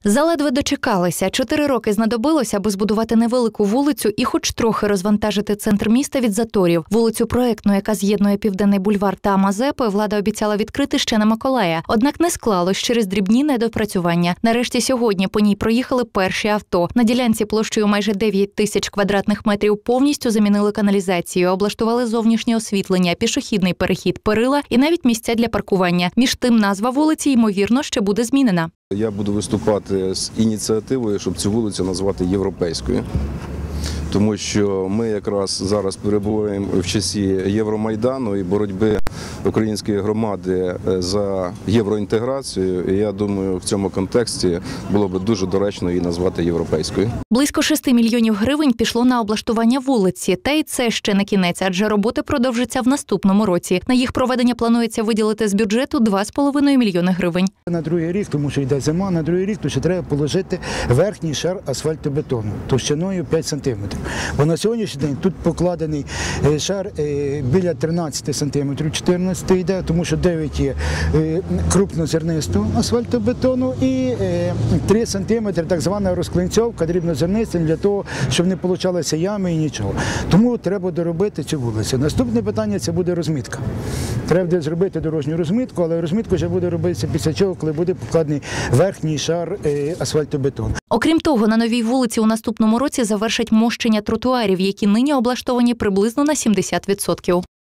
Заледве дочекалися. 4 роки знадобилося, аби збудувати невелику вулицю і хоч трохи розвантажити центр міста від заторів. Вулицю Проектну, яка з'єднує Південний бульвар та Мазепи, влада обіцяла відкрити ще на Миколая. Однак не склалось через дрібні недопрацювання. Нарешті сьогодні по ній проїхали перші авто. На ділянці площею майже 9 тисяч квадратних метрів повністю замінили каналізацію, облаштували зовнішнє освітлення, пішохідний перехід, перила і навіть місця для паркування. Між тим, назва вулиці, ймовірно, ще буде змінена. Я буду виступати з ініціативою, щоб цю вулицю назвати європейською. Тому що ми якраз зараз перебуваємо в часі Євромайдану і боротьби української громади за євроінтеграцію. І я думаю, в цьому контексті було б дуже доречно її назвати європейською. Близько 6 мільйонів гривень пішло на облаштування вулиці. Та й це ще не кінець, адже роботи продовжаться в наступному році. На їх проведення планується виділити з бюджету 2,5 мільйони гривень. На другий рік, тому що йде зима, на другий рік то ще треба положити верхній шар асфальтобетону товщиною 5 сантиметрів. Бо на сьогоднішній день тут покладений шар біля 13 сантиметрів, 14 йде, тому що 9 є крупнозернистого асфальтобетону і 3 сантиметри так звана розклинцьовка дрібнозернистим для того, щоб не получалися ями і нічого. Тому треба доробити цю вулицю. Наступне питання – це буде розмітка. Треба зробити дорожню розмітку, але розмітка вже буде робитися після чого, коли буде покладений верхній шар асфальтобетону. Окрім того, на новій вулиці у наступному році завершать мощення тротуарів, які нині облаштовані приблизно на 70%.